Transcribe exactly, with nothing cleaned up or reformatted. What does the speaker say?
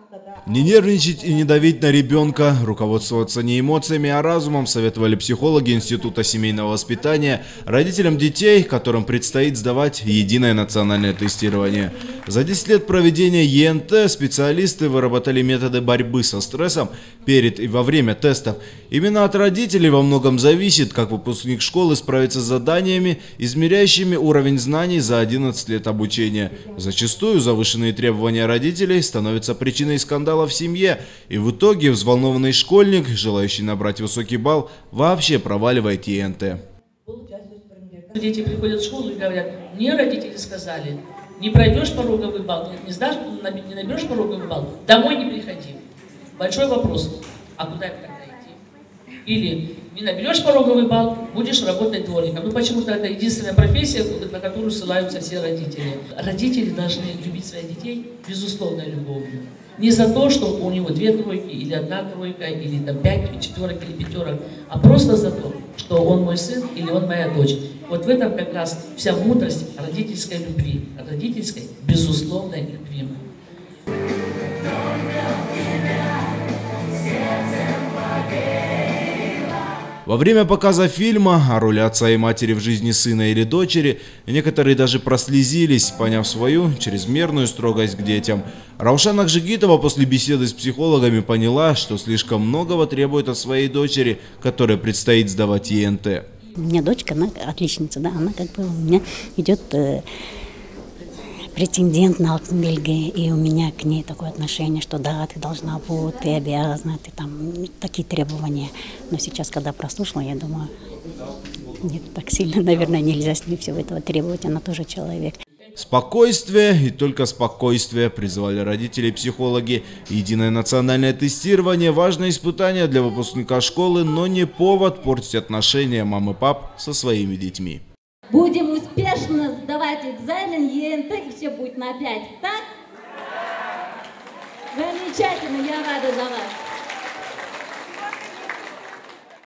Не нервничать и не давить на ребенка, руководствоваться не эмоциями, а разумом, советовали психологи Института семейного воспитания родителям детей, которым предстоит сдавать единое национальное тестирование. За десять лет проведения Е Н Т специалисты выработали методы борьбы со стрессом перед и во время тестов. Именно от родителей во многом зависит, как выпускник школы справится с заданиями, измеряющими уровень знаний за одиннадцать лет обучения. Зачастую завышенные требования родителей становятся причиной скандала в семье, и в итоге взволнованный школьник, желающий набрать высокий балл, вообще проваливает Е Н Т. Дети приходят в школу и говорят: мне родители сказали, не пройдешь пороговый балл, не сдашь, не наберешь пороговый балл, домой не приходи. Большой вопрос: а куда им тогда идти? Или не наберешь пороговый балл, будешь работать дворником. Ну почему-то это единственная профессия, на которую ссылаются все родители. Родители должны любить своих детей безусловной любовью. Не за то, что у него две тройки, или одна тройка, или там пять четверок, или пятерок, а просто за то, что он мой сын или он моя дочь. Вот в этом как раз вся мудрость родительской любви, родительской безусловной любви. Во время показа фильма о роли отца и матери в жизни сына или дочери некоторые даже прослезились, поняв свою чрезмерную строгость к детям. Раушан Акжигитова после беседы с психологами поняла, что слишком многого требует от своей дочери, которой предстоит сдавать Е Н Т. У меня дочка, она отличница, да, она как бы у меня идет э, претендент на Алтын-Белги, и у меня к ней такое отношение, что да, ты должна быть, ты обязана, ты там, такие требования. Но сейчас, когда прослушала, я думаю, нет, так сильно, наверное, нельзя с ней всего этого требовать, она тоже человек. Спокойствие и только спокойствие, призвали родители и психологи. Единое национальное тестирование – важное испытание для выпускника школы, но не повод портить отношения мам и пап со своими детьми. Будем успешно сдавать экзамен Е Н Т, и все будет на пять, так? Замечательно, я рада за вас.